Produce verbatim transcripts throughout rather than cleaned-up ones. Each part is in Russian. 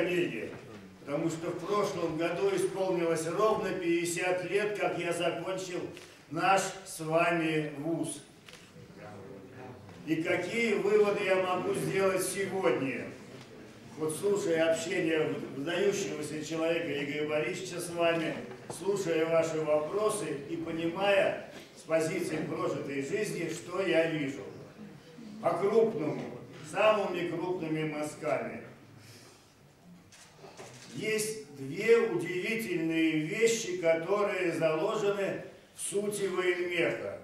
коллеги, потому что в прошлом году исполнилось ровно пятьдесят лет, как я закончил наш с вами вуз. И какие выводы я могу сделать сегодня? Вот слушая общение выдающегося человека Игоря Борисовича с вами, слушая ваши вопросы и понимая с позиции прожитой жизни, что я вижу. По-крупному, самыми крупными мазками. Есть две удивительные вещи, которые заложены в сути военмеха.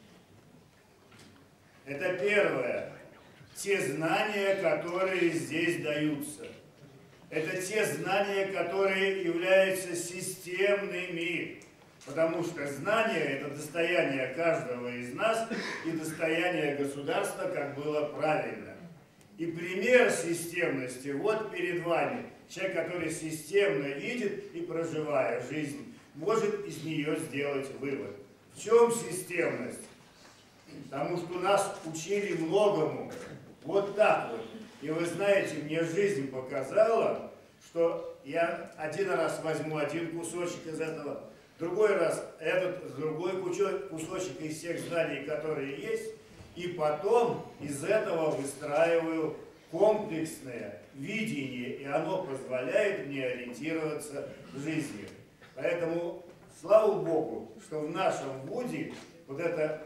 Это первое. Те знания, которые здесь даются. Это те знания, которые являются системными. Потому что знания – это достояние каждого из нас и достояние государства, как было правильно. И пример системности вот перед вами. Человек, который системно видит и, проживая жизнь, может из нее сделать вывод. В чем системность? Потому что нас учили многому. Вот так вот. И вы знаете, мне жизнь показала, что я один раз возьму один кусочек из этого, другой раз этот другой кусочек из всех знаний, которые есть, и потом из этого выстраиваю комплексное видение, и оно позволяет мне ориентироваться в жизни. Поэтому, слава Богу, что в нашем вузе вот эта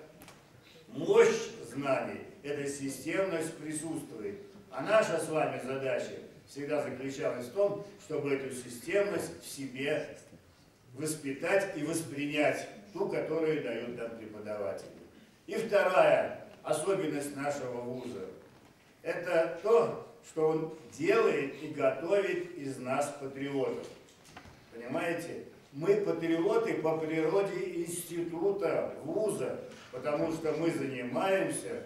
мощь знаний, эта системность присутствует. А наша с вами задача всегда заключалась в том, чтобы эту системность в себе воспитать и воспринять, ту, которую дают нам преподаватели. И вторая особенность нашего вуза – это то, что он делает и готовит из нас патриотов. Понимаете? Мы патриоты по природе института, вуза, потому что мы занимаемся,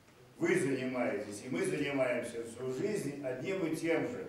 вы занимаетесь, и мы занимаемся всю жизнь одним и тем же.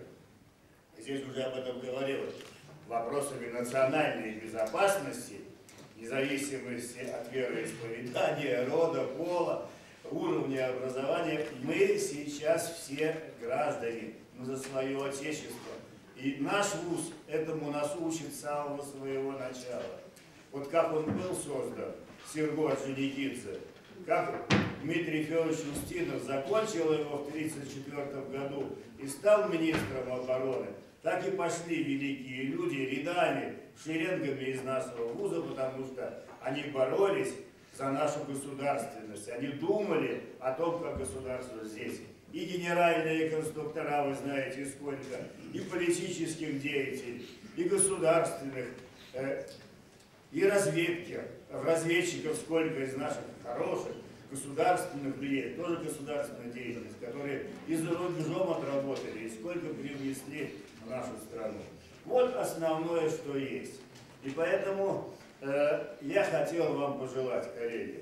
Здесь уже об этом говорилось. Вопросами национальной безопасности, независимости от вероисповедания, рода, пола, уровня образования, мы сейчас все граждане, мы за свое отечество. И наш вуз этому нас учит с самого своего начала. Вот как он был создан, Серго Орджоникидзе, как Дмитрий Федорович Устинов закончил его в тысяча девятьсот тридцать четвёртом году и стал министром обороны, так и пошли великие люди рядами, шеренгами из нашего вуза, потому что они боролись за нашу государственность. Они думали о том, как государство здесь. И генеральные конструктора, вы знаете, сколько, и политических деятелей, и государственных, э, и разведки, разведчиков сколько из наших хороших, государственных людей, тоже государственная деятельность, которые и за рубежом отработали, и сколько привнесли в нашу страну. Вот основное, что есть. И поэтому э, я хотел вам пожелать, коллеги,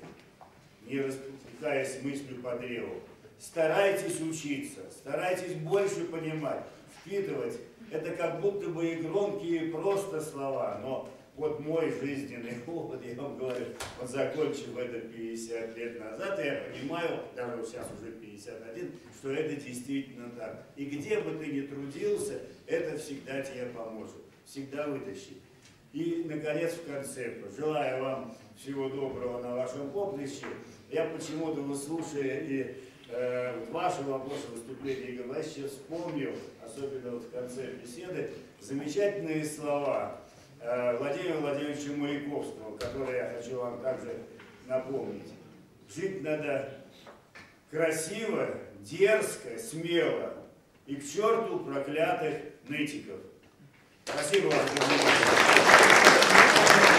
не растекаясь мыслью по древу, старайтесь учиться, старайтесь больше понимать, впитывать. Это как будто бы и громкие просто слова, но вот мой жизненный опыт, я вам говорю, вот закончив это пятьдесят лет назад, я понимаю, даже вот сейчас уже пятьдесят один, что это действительно так. И где бы ты ни трудился, это всегда тебе поможет, всегда вытащит. И, наконец, в конце, желаю вам всего доброго на вашем поприще. Я почему-то, выслушая и э, ваши вопросы, выступления Игоря Борисовича, вспомнил, особенно вот в конце беседы, замечательные слова Владимира Владимировича Маяковского, которые я хочу вам также напомнить. Жить надо красиво, дерзко, смело и к черту проклятых нытиков. Спасибо вам за внимание.